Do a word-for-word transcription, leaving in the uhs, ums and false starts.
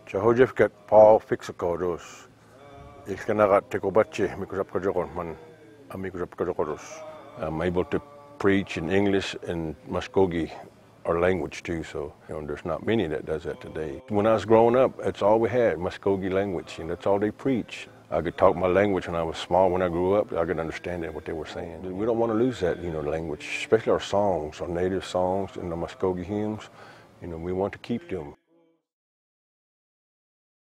Jahojefkat Paul FIxico dos. Ich kann tekobache mikusapkajokon man amikusapkajokoros. I'm able to preach in English and Muscogee, our language too, so you know there's not many that does that today. When I was growing up, that's all we had, Muscogee language, and that's all they preach. I could talk my language when I was small. When I grew up, I could understand what they were saying. We don't want to lose that, you know, language, especially our songs, our native songs and the Muscogee hymns. You know, we want to keep them.